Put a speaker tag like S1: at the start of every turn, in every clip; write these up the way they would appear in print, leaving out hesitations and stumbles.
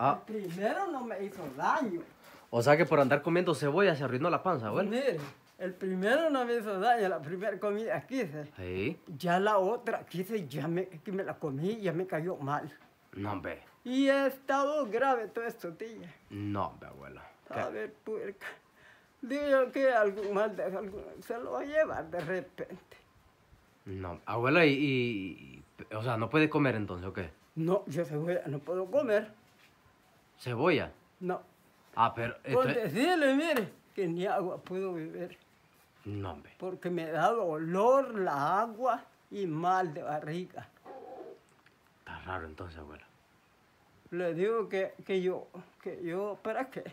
S1: Ah.
S2: El primero no me hizo daño.
S1: O sea que por andar comiendo cebolla se arruinó la panza, abuela.
S2: Mire, el primero no me hizo daño, la primera comida que hice.
S1: Sí.
S2: Ya la otra que hice, que me la comí, ya me cayó mal.
S1: No, hombre.
S2: Y he estado grave todos estos días.
S1: No, hombre, abuela.
S2: A ver, puerca. Digo yo que algún mal de algún, se lo va a llevar de repente.
S1: No, abuela, o sea, ¿no puede comer entonces o qué?
S2: No, yo cebolla no puedo comer.
S1: ¿Cebolla?
S2: No.
S1: Ah, pero...
S2: Por decirle, mire, que ni agua puedo beber.
S1: No, hombre.
S2: Porque me da dolor la agua y mal de barriga.
S1: Está raro entonces, abuela.
S2: Le digo que yo, ¿para qué?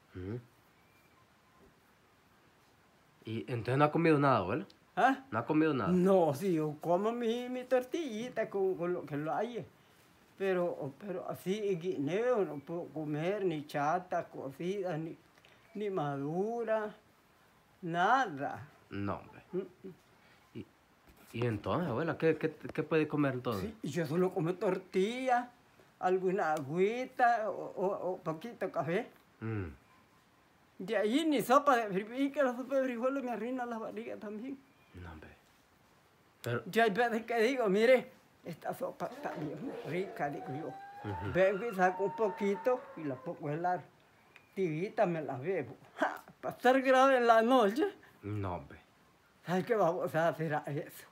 S1: ¿Y entonces no ha comido nada, abuela?
S2: ¿Ah?
S1: ¿No ha comido nada?
S2: No, si yo como mi tortillita con lo que lo haya. Pero así guineo no puedo comer, ni chata cocida, ni madura, nada.
S1: No, hombre. ¿Y entonces, abuela, qué puede comer entonces?
S2: Sí, yo solo como tortilla, alguna agüita o poquito café. De ahí ni sopa de frijoles, que la sopa de frijoles me arruina la barriga también.
S1: No, hombre. Pero...
S2: Yo hay veces que digo, mire, esta sopa está bien rica, digo yo. Vengo y saco un poquito y la pongo a helar. Tibita me la bebo. ¡Ja! Para estar grave en la noche.
S1: No, hombre.
S2: ¿Sabes qué vamos a hacer a eso?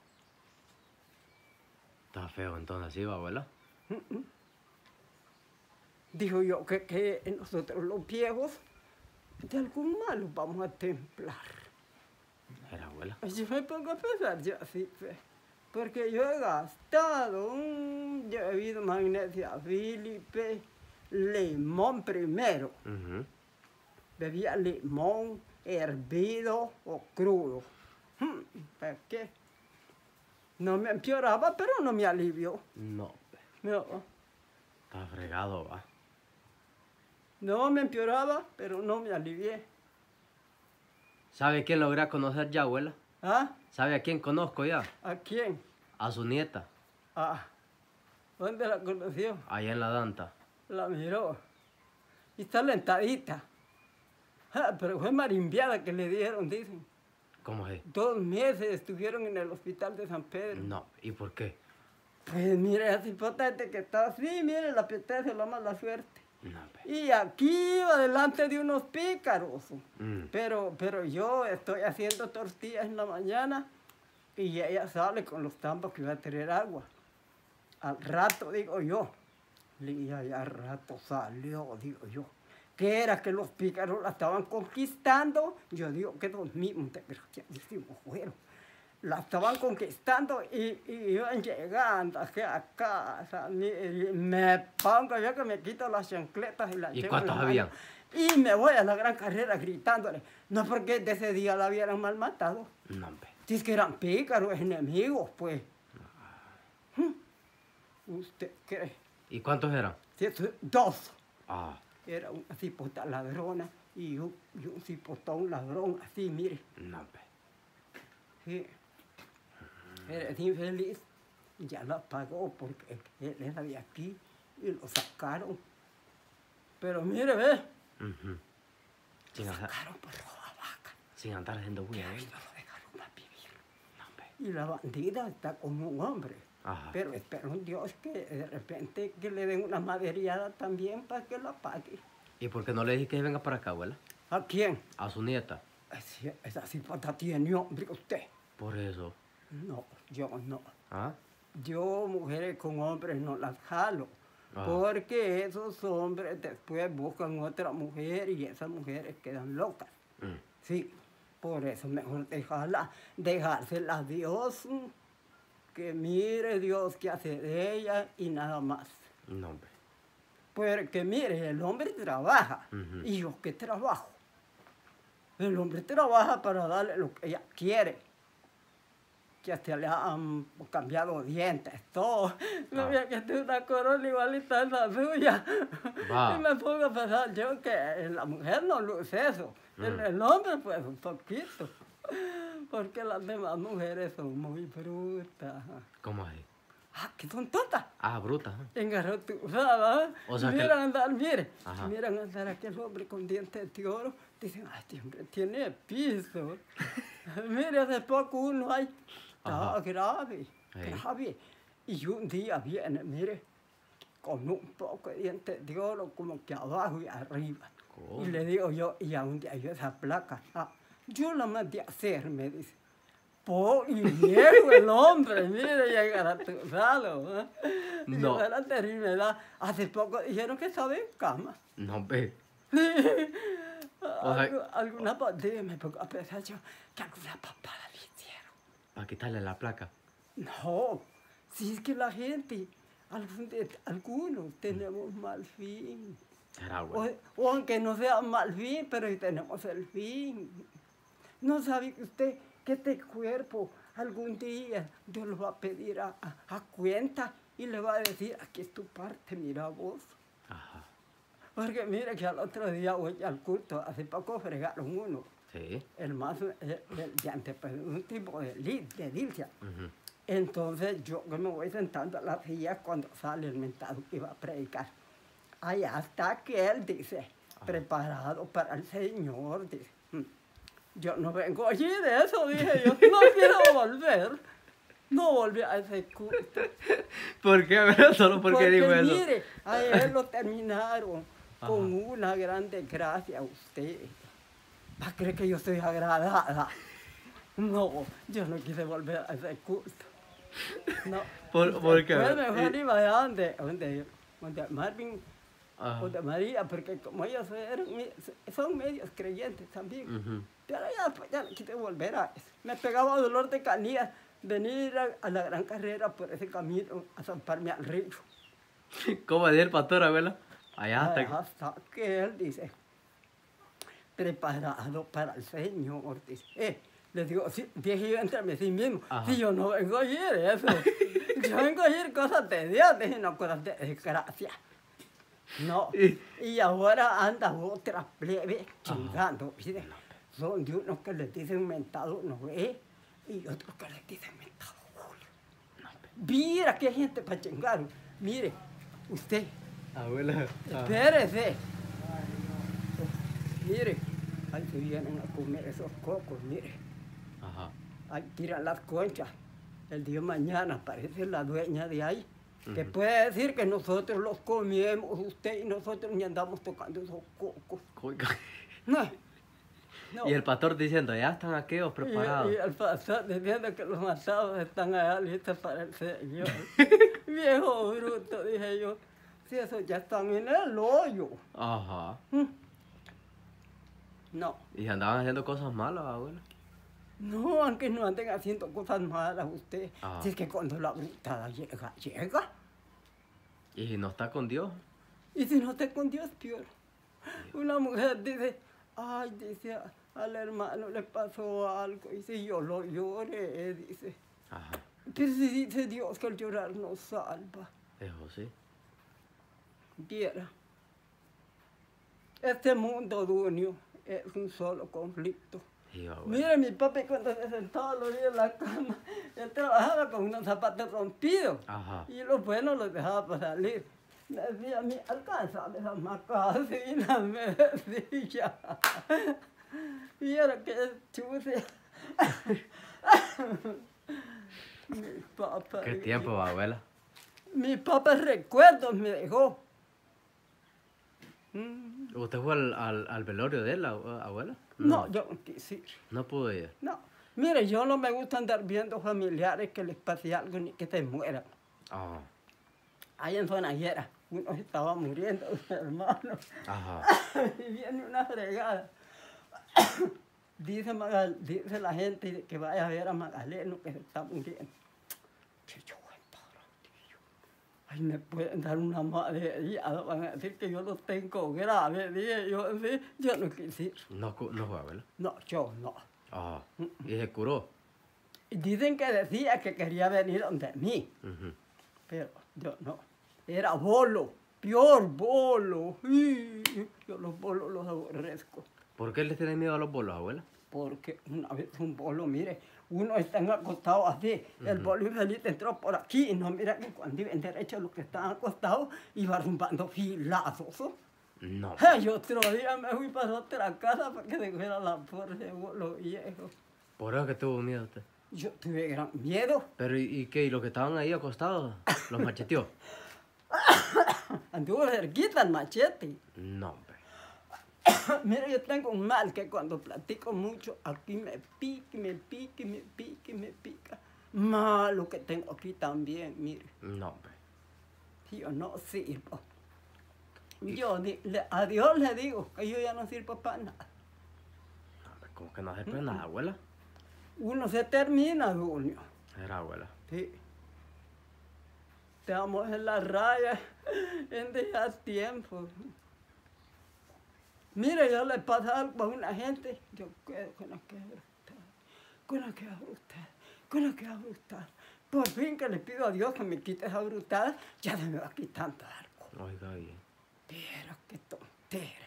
S1: Está feo entonces, ¿sí, abuela?
S2: Digo yo que nosotros los viejos de algún mal los vamos a templar.
S1: ¿Era abuela?
S2: Yo me pongo a pensar, yo así, porque yo he gastado, yo he bebido magnesia Filipe, limón primero. Bebía limón hervido o crudo. ¿Para qué? No me empeoraba, pero no me alivió.
S1: No.
S2: No.
S1: Está fregado, va.
S2: No me empeoraba, pero no me alivié.
S1: ¿Sabe quién logré conocer ya, abuela?
S2: ¿Ah?
S1: ¿Sabe a quién conozco ya?
S2: ¿A quién?
S1: A su nieta.
S2: Ah. ¿Dónde la conoció?
S1: Allá en la Danta.
S2: La miró. Y está lentadita. Ah, pero fue marimbiada que le dieron, dicen.
S1: ¿Cómo es? 2
S2: meses estuvieron en el hospital de San Pedro.
S1: No, ¿y por qué?
S2: Pues mire, así potente que está así, mire, la apetece la mala suerte.
S1: No,
S2: y aquí iba delante de unos pícaros. Pero yo estoy haciendo tortillas en la mañana y ella sale con los tambos que iba a tener agua. Al rato, digo yo, y ya al rato salió, digo yo. ¿Qué era? Que los pícaros la estaban conquistando. Yo digo que los mismos, pero ya decimos, bueno, la estaban conquistando y iban llegando a casa. Me pongo yo que me quito las chancletas y las
S1: llevo. ¿Y cuántos habían?
S2: Y me voy a la gran carrera gritándole. No porque de ese día la hubieran mal matado.
S1: No, hombre.
S2: Si es que eran pícaros, enemigos, pues. ¿Usted cree?
S1: ¿Y cuántos eran?
S2: 2.
S1: Ah.
S2: Era una cipota ladrona y un cipotón ladrón, así, mire.
S1: No, hombre.
S2: Sí. Eres infeliz. Ya la pagó porque él era de aquí y lo sacaron. Pero mire, ve. Lo sacaron por robar vaca.
S1: Sin andar haciendo bulla.
S2: No lo dejaron más vivir. No, hombre. Y la bandida está como un hombre. Ajá. Pero espero en Dios que de repente que le den una maderiada también para que la pague.
S1: ¿Y por qué no le dije que venga para acá, abuela?
S2: ¿A quién?
S1: A su nieta.
S2: Esa cipota tiene hombre, usted.
S1: Por eso.
S2: No, yo no.
S1: ¿Ah?
S2: Yo mujeres con hombres no las jalo. Porque esos hombres después buscan otra mujer y esas mujeres quedan locas. Sí, por eso mejor dejársela a Dios. Que mire Dios qué hace de ella y nada más.
S1: No, hombre.
S2: Porque mire, el hombre trabaja. ¿Y yo qué trabajo? El hombre trabaja para darle lo que ella quiere. Que hasta le han cambiado dientes, todo. Me voy a que tengo una corona igualita a la suya. Y me pongo a pensar yo que la mujer no luce eso. El hombre pues un poquito. Porque las demás mujeres son muy brutas.
S1: ¿Cómo es?
S2: que son tontas.
S1: Ah, bruta.
S2: Engarrotuzadas.
S1: O sea que-
S2: Miran andar, mire.
S1: Ajá.
S2: Miran andar aquel hombre con dientes de oro. Dicen, este hombre tiene piso. Mire, hace poco uno ahí. Estaba
S1: Ajá.
S2: grave,
S1: Ey.
S2: grave. Y un día viene, mire, con un poco de dientes de oro como que abajo y arriba.
S1: ¿Cómo?
S2: Y le digo yo, y a dónde hay esa placa. Yo la mandé a hacer, me dice. Y viejo el hombre, mire, y engaratuzado. Y
S1: No.
S2: yo, la terrible. Hace poco dijeron que estaba en cama.
S1: No, ve.
S2: Alguna pandemia me pongo a pensar yo que alguna papada le hicieron.
S1: Para quitarle la placa.
S2: No, si es que la gente, algunos tenemos mal fin.
S1: Será bueno.
S2: O aunque no sea mal fin, pero sí tenemos el fin. ¿No sabe usted que este cuerpo algún día Dios lo va a pedir a cuenta y le va a decir, aquí es tu parte, mira vos?
S1: Ajá.
S2: Porque mire que al otro día voy al culto, hace poco fregaron uno,
S1: Sí.
S2: el más de antes, pues, un tipo de dilcia.
S1: Ujú.
S2: Entonces yo me voy sentando a la silla cuando sale el mentado que iba a predicar. Allá está aquel, dice, preparado para el Señor, dice. Yo no vengo allí de eso, dije yo, no quiero volver. No volví a ese culto.
S1: ¿Por qué? ¿Verdad? Solo porque dijo eso.
S2: Mire, a él lo terminaron con una gran desgracia a usted. ¿Va a creer que yo soy agradada? No, yo no quise volver a ese culto. No.
S1: ¿Por qué?
S2: Pues mejor iba de donde Marvin
S1: Ajá.
S2: o de María, porque como ellos son medios creyentes también.
S1: Ujú.
S2: Pero ya no quise volver a eso. Me pegaba dolor de canillas venir a la gran carrera por ese camino a zamparme al río.
S1: ¿Cómo decía el pastor, abuela? Allá hasta...
S2: Hasta que él dice, preparado para el Señor, dice. Le digo, sí, viejillo, entrame a sí mismo.
S1: Ajá.
S2: Si yo no vengo a oír eso. Yo vengo a oír cosas de Dios, dije, no cosas de desgracia. No. Y ahora anda otra plebe chingando, ¿viste? Son de unos que les dicen mentado Noé y otros que les dicen mentado Julio. Mira que hay gente para chingar. Mire, usted,
S1: Abuela.
S2: espérese. Mire, ahí se vienen a comer esos cocos, mire.
S1: Ajá.
S2: Ahí tiran las conchas. El día de mañana aparece la dueña de ahí. Que puede decir que nosotros los comemos, usted y nosotros ni andamos tocando esos cocos. No. No.
S1: Y el pastor diciendo, ya están aquellos preparados.
S2: Y el pastor diciendo que los matados están allá listos para el Señor. Viejo bruto, dije yo. Si esos ya están en el hoyo.
S1: Ajá.
S2: No.
S1: Y andaban haciendo cosas malas, abuela.
S2: No, aunque no anden haciendo cosas malas usted.
S1: Ah.
S2: Si es que cuando la brutada llega, llega.
S1: Y si no está con Dios.
S2: Y si no está con Dios, peor. Una mujer dice, ay, dice, al hermano le pasó algo. Y si yo lo lloré, dice.
S1: Ajá.
S2: Pero si dice Dios que el llorar no salva.
S1: Eso sí.
S2: Viera. Este mundo, dueño, es un solo conflicto.
S1: Sí, abuela.
S2: Mire, mi papi cuando se sentaba lo en la cama, él trabajaba con unos zapatos rompidos.
S1: Ajá.
S2: Y los buenos los dejaba para salir. Me decía a mí, alcánzame esas macasinas, me decía. Y era que chuse. Mi papá.
S1: ¿Qué tiempo, abuela?
S2: Mi papá recuerdos me dejó.
S1: ¿Usted fue al velorio de él, abuela?
S2: No, yo no quise ir.
S1: No pudo ir.
S2: No. Mire, yo no me gusta andar viendo familiares que les pase algo ni que se mueran.
S1: Ah.
S2: Ahí en Zonaguera, uno estaba muriendo, un hermano.
S1: Ajá.
S2: Y viene una fregada. Dice la gente que vaya a ver a Magdaleno que se está muriendo. Que yo voy para ti. Ay, me pueden dar una madre. Van a decir que yo lo tengo grave. Dije yo, sí, yo no quise ir.
S1: No fue, abuela.
S2: No, yo no.
S1: Ah. Y se curó.
S2: Y dicen que decía que quería venir donde mí.
S1: Ujú.
S2: Pero yo no. Era bolo, peor bolo. Yo los bolos los aborrezco.
S1: ¿Por qué le tienen miedo a los bolos, abuela?
S2: Porque una vez un bolo, mire, uno está acostado así, el bolo infeliz entró por aquí y no mira que cuando iba en derecho los que estaban acostados iba rumbando filazos.
S1: No.
S2: Y otro día me fui para otra casa para que dejara la puerta de bolo viejo.
S1: ¿Por eso que tuvo miedo usted?
S2: Yo tuve gran miedo.
S1: Pero ¿y qué? ¿Y los que estaban ahí acostados los macheteó?
S2: Anduvo cerquita el machete.
S1: No, hombre.
S2: Mira, yo tengo un mal que cuando platico mucho, aquí me pica, me pica, me pica, me pica. Malo que tengo aquí también, mire.
S1: No, hombre.
S2: Yo no sirvo. Yo a Dios le digo que yo ya no sirvo para nada.
S1: No, hombre, ¿cómo que no hace para nada, abuela?
S2: Uno se termina, Junio.
S1: Era abuela.
S2: Sí. Estamos en la raya en dejar tiempo. Mire, yo le pasa algo a una gente, yo quedo con la que brutal, con la que brutal, con la que brutal. Por fin que le pido a Dios que me quite esa brutal, ya se me va quitando algo.
S1: Oiga bien.
S2: Pero qué tontera.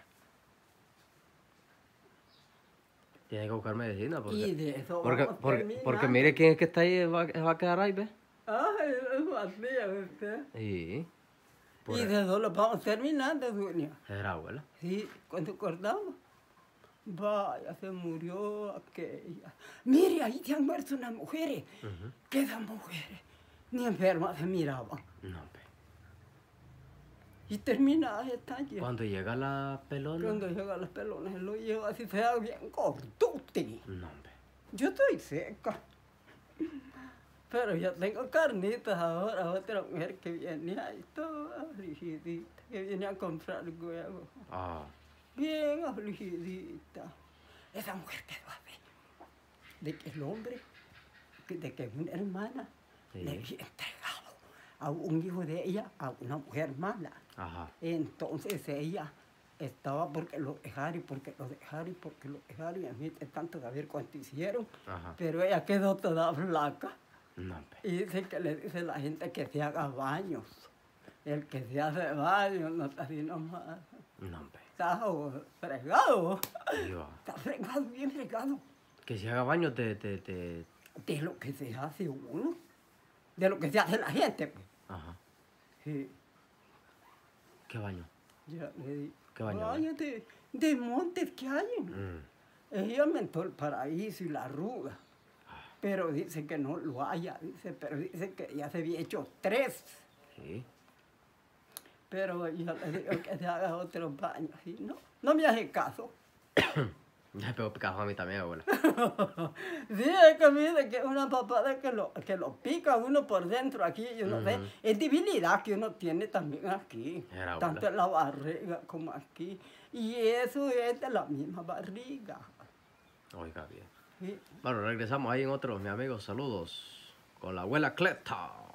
S1: Tiene que buscar medicina porque...
S2: Y de eso
S1: porque,
S2: vamos
S1: porque mire quién es que está ahí, va a quedar ahí, ¿ves?
S2: Ay, es así, usted.
S1: Sí.
S2: Y de eso lo vamos terminando, Dunia.
S1: Era abuela.
S2: Sí, cuando acordamos. Vaya, se murió aquella. Mire, ahí se han muerto unas mujeres. Que esas mujeres ni enfermas se miraban.
S1: No, hombre.
S2: Y terminadas están ya.
S1: Cuando llega la pelona...
S2: Cuando llega las pelonas, lo lleva así, sea bien gordote.
S1: No, hombre.
S2: Yo estoy seca. Pero yo tengo carnitas ahora, otra mujer que viene ahí toda afligidita, que viene a comprar huevos.
S1: Ah.
S2: Bien afligidita. Esa mujer quedó así. De que el hombre, de que una hermana
S1: Sí.
S2: le había entregado a un hijo de ella a una mujer mala.
S1: Ajá.
S2: Entonces ella estaba porque lo dejaron, porque lo dejaron, porque lo dejaron, y a mí es tanto saber cuánto hicieron.
S1: Ajá.
S2: Pero ella quedó toda flaca.
S1: No, hombre.
S2: Y dice que le dice la gente que se haga baños. El que se hace baños no está así nomás.
S1: No, hombre.
S2: Está fregado.
S1: Iba.
S2: Está fregado, bien fregado.
S1: Que se haga baño
S2: De lo que se hace uno. De lo que se hace la gente. Pues.
S1: Ajá.
S2: Sí,
S1: ¿Qué baño?
S2: ya le di.
S1: ¿Qué baño?
S2: Baños de montes que hay. Ella inventó el paraíso y la arruga. Pero dice que no lo haya. Pero dice que ya se había hecho 3.
S1: Sí.
S2: Pero yo le digo que se haga otro baño. ¿Sí? No me hace caso.
S1: Ya me pegó picajo a mí también, abuela.
S2: Sí, es que mire que una papada que lo pica uno por dentro aquí, yo no sé. Es debilidad que uno tiene también aquí.
S1: Era
S2: Tanto
S1: abuela.
S2: en la barriga como aquí. Y eso es de la misma barriga.
S1: Oiga bien.
S2: Sí.
S1: Bueno, regresamos ahí en otro, mis amigos. Saludos. Con la abuela Cleta.